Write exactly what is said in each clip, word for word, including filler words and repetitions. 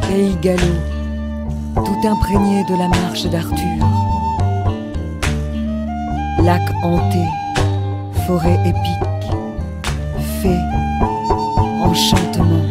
Pays gallo, tout imprégné de la marche d'Arthur. Lac hanté, forêt épique, fée, enchantement.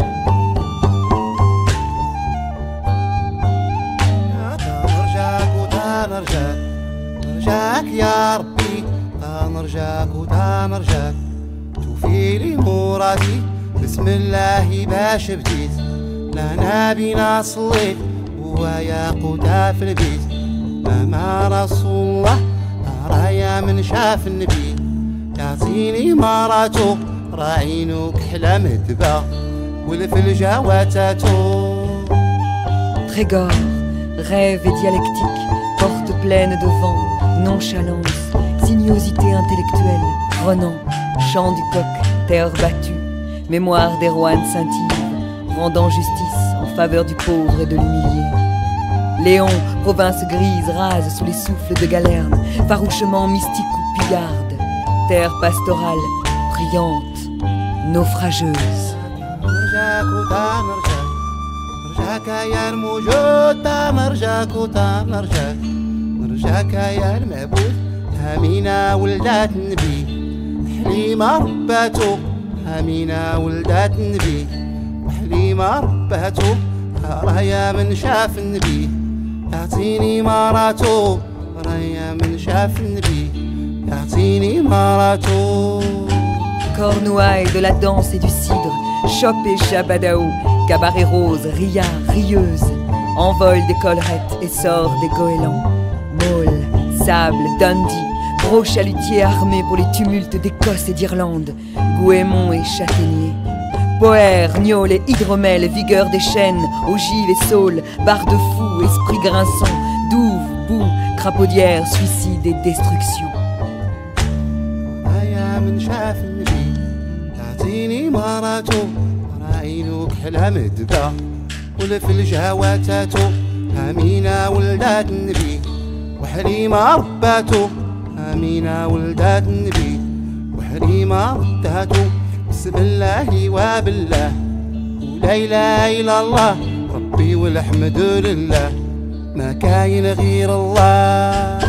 نرجاك يا ربي تنرجاك وتنرجاك توفي لي مرادي بسم الله باش بديت لهنا بينا صليت ويا قوتا في البيت ماما رسول الله رايا من شاف النبي يعطيني مراتو راعينو كحلة مهدبة والفلجة واتاتو. Trégor, rêve et dialectique, porte pleine de vent, nonchalance, sinuosité intellectuelle, Renan, chant du coq, terre battue, mémoire des rois scintille, rendant justice en faveur du pauvre et de l'humilié. Léon, province grise, rase sous les souffles de Galerne, farouchement mystique ou pigarde, terre pastorale, brillante, naufrageuse. نرجاك يا الموجود نرجاك نرجاك نرجاك يا المعبود همينا ولدات النبي حليمة رباتو همينا ولدات النبي وحليمة رباتو رايا من شاف النبي يعطيني مراتو رايا من شاف النبي يعطيني مراتو. Cornouailles, de la danse et du cidre, Chop et Chabadaou, cabaret rose, riant, rieuse, envol des collerettes, essor des goélands, Maule, sable, Dundee, gros chalutiers armés pour les tumultes d'Écosse et d'Irlande, Goémon et châtaignier, Poère, gnôle et hydromel, vigueur des chênes, ogive et saule, barre-de-fou, esprit grinçant, douve, boue, crapaudière, suicide et destruction. يعطيني مراتو راعينو كحلها مهدبة والفلجة واتاتو همينا ولدات النبي وحليمة رباتو همينا ولدات النبي وحليمة رداتو بسم الله وبالله ولا إله إلا الله ربي والحمد لله ما كاين غير الله.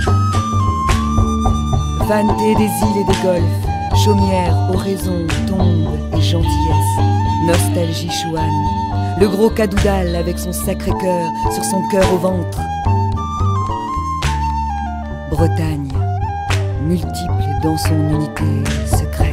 Vanité des îles et des golfes, chaumière, oraison, tombe et gentillesse, nostalgie chouane, le gros cadoudal avec son sacré cœur sur son cœur au ventre. Bretagne, multiple dans son unité secrète.